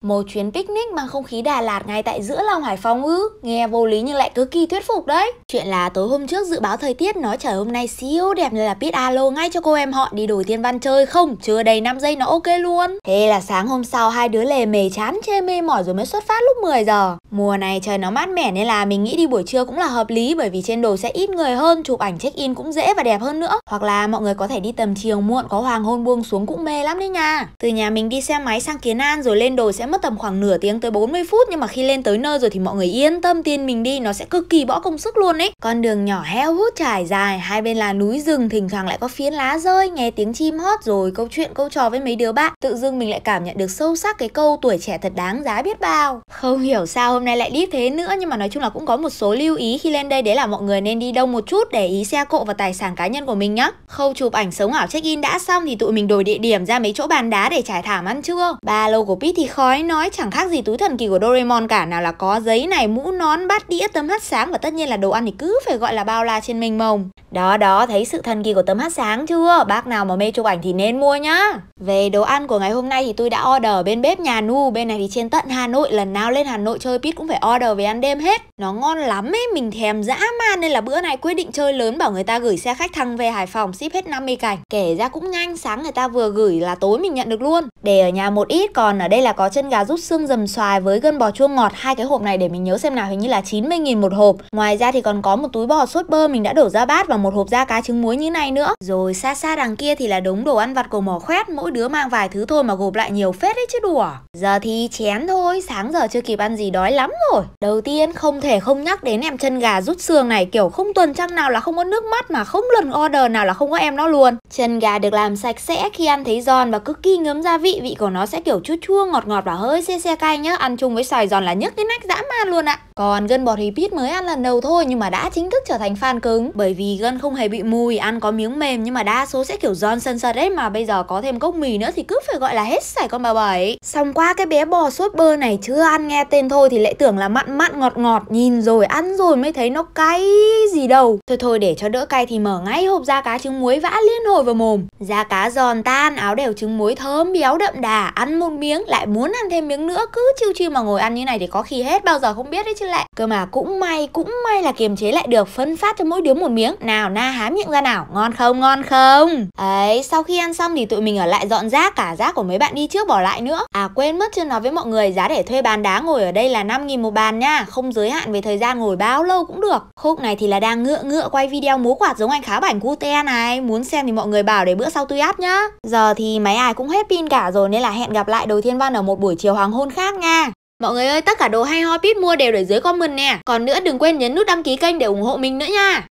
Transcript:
Một chuyến picnic mang không khí Đà Lạt ngay tại giữa lòng Hải Phòng ư? Nghe vô lý nhưng lại cực kỳ thuyết phục đấy. Chuyện là tối hôm trước dự báo thời tiết nói trời hôm nay siêu đẹp nên là biết alo ngay cho cô em họ đi đổi thiên văn chơi không? Chưa đầy 5 giây nó ok luôn. Thế là sáng hôm sau hai đứa lề mề chán chê mê mỏi rồi mới xuất phát lúc 10 giờ. Mùa này trời nó mát mẻ nên là mình nghĩ đi buổi trưa cũng là hợp lý, bởi vì trên đồi sẽ ít người hơn, chụp ảnh check in cũng dễ và đẹp hơn nữa. Hoặc là mọi người có thể đi tầm chiều muộn có hoàng hôn buông xuống cũng mê lắm đấy nha. Từ nhà mình đi xe máy sang Kiến An rồi lên đồi sẽ mất tầm khoảng nửa tiếng tới 40 phút, nhưng mà khi lên tới nơi rồi thì mọi người yên tâm tin mình đi, nó sẽ cực kỳ bỏ công sức luôn ấy. Con đường nhỏ heo hút trải dài, hai bên là núi rừng, thỉnh thoảng lại có phiến lá rơi, nghe tiếng chim hót rồi câu chuyện câu trò với mấy đứa bạn. Tự dưng mình lại cảm nhận được sâu sắc cái câu tuổi trẻ thật đáng giá biết bao. Không hiểu sao hôm nay lại deep thế nữa, nhưng mà nói chung là cũng có một số lưu ý khi lên đây, đấy là mọi người nên đi đông một chút, để ý xe cộ và tài sản cá nhân của mình nhá. Khâu chụp ảnh sống ảo check in đã xong thì tụi mình đổi địa điểm ra mấy chỗ bàn đá để trải thảm ăn trưa. Ba lô của Pete thì khói nói chẳng khác gì túi thần kỳ của Doraemon cả, nào là có giấy này, mũ nón, bát đĩa, tấm hắt sáng và tất nhiên là đồ ăn thì cứ phải gọi là bao la trên mênh mông. Đó, thấy sự thần kỳ của tấm hắt sáng chưa? Bác nào mà mê chụp ảnh thì nên mua nhá. Về đồ ăn của ngày hôm nay thì tôi đã order bên bếp nhà Nu. Bên này thì trên tận Hà Nội, lần nào lên Hà Nội chơi Pete cũng phải order về ăn đêm hết. Nó ngon lắm ấy, mình thèm dã man nên là bữa này quyết định chơi lớn, bảo người ta gửi xe khách thẳng về Hải Phòng ship hết 50 cảnh. Kể ra cũng nhanh, sáng người ta vừa gửi là tối mình nhận được luôn. Để ở nhà một ít, còn ở đây là có chân gà rút xương dầm xoài với gân bò chua ngọt. Hai cái hộp này để mình nhớ xem nào, hình như là 90.000 một hộp. Ngoài ra thì còn có một túi bò sốt bơ mình đã đổ ra bát và một hộp da cá trứng muối như này nữa. Rồi xa xa đằng kia thì là đống đồ ăn vặt của mỏ khoét, mỗi đứa mang vài thứ thôi mà gộp lại nhiều phết đấy chứ đùa. Giờ thì chén thôi, sáng giờ chưa kịp ăn gì đói lắm rồi. Đầu tiên không thể không nhắc đến em chân gà rút xương này, kiểu không tuần trăng nào là không có nước mắt, mà không lần order nào là không có em nó luôn. Chân gà được làm sạch sẽ, khi ăn thấy giòn và cực kỳ ngấm gia vị, vị của nó sẽ kiểu chua chua ngọt ngọt và hơi se cay nhá. Ăn chung với xoài giòn là nhức cái nách dã man luôn ạ. Còn gân bò thì Pete mới ăn lần đầu thôi nhưng mà đã chính thức trở thành fan cứng, bởi vì gân không hề bị mùi, ăn có miếng mềm nhưng mà đa số sẽ kiểu giòn sần sật ấy, mà bây giờ có thêm cốc mì nữa thì cứ phải gọi là hết sảy con bà bảy. Xong qua cái bé bò sốt bơ này chưa ăn nghe tên thôi thì lại tưởng là mặn mặn ngọt ngọt, nhìn rồi ăn rồi mới thấy nó cay gì đâu. Thôi để cho đỡ cay thì mở ngay hộp da cá trứng muối vã liên hồi vào mồm. Da cá giòn tan, áo đều trứng muối thơm béo đậm đà, ăn một miếng lại muốn ăn thêm miếng nữa, cứ chiêu mà ngồi ăn như này thì có khi hết bao giờ không biết đấy chứ lại. Cơ mà cũng may là kiềm chế lại được, phân phát cho mỗi đứa một miếng. Nào na há miệng ra nào, ngon không? Ấy, sau khi ăn xong thì tụi mình ở lại dọn rác, cả rác của mấy bạn đi trước bỏ lại nữa. À quên mất chưa nói với mọi người, giá để thuê bàn đá ngồi ở đây là 5.000 một bàn nha, không giới hạn về thời gian ngồi bao lâu cũng được. Khúc này thì là đang ngựa quay video múa quạt giống anh Khá Bảnh Cute này, muốn xem thì mọi người bảo để bữa sau tôi up nhá. Giờ thì máy ai cũng hết pin cả rồi nên là hẹn gặp lại Đồi Thiên Văn ở một buổi chiều hoàng hôn khác nha. Mọi người ơi, tất cả đồ hay ho Pete mua đều để dưới comment nè. Còn nữa đừng quên nhấn nút đăng ký kênh để ủng hộ mình nữa nha.